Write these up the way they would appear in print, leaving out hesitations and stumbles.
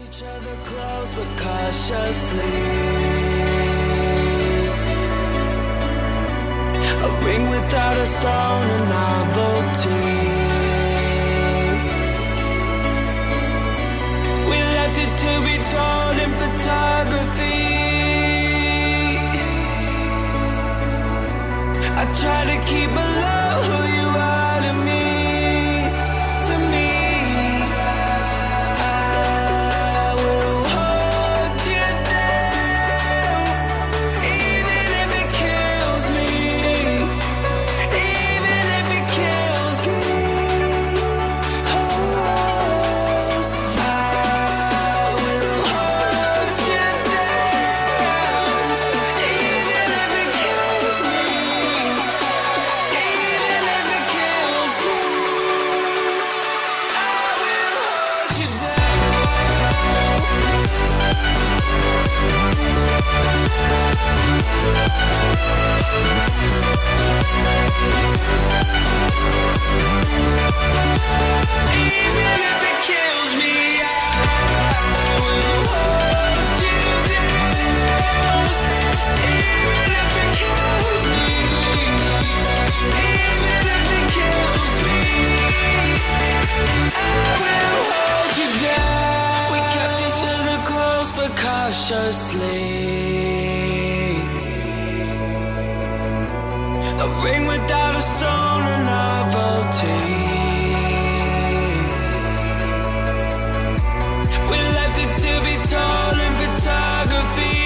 each other close but cautiously. A ring without a stone, a novelty. We left it to be told in photography. I try to keep below who you are to me. Cautiously, a ring without a stone, a novelty. We left it to be told in photography.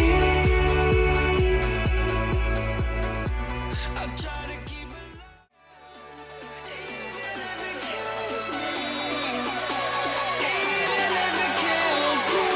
I try to keep it low, even if it kills me. Even if it kills me.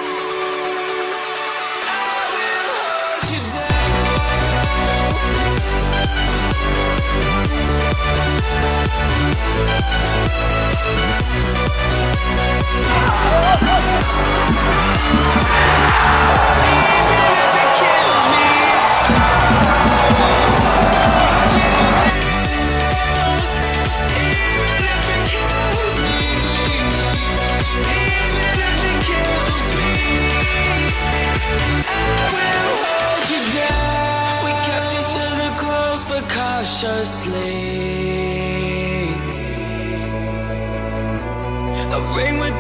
Cautiously, a ring with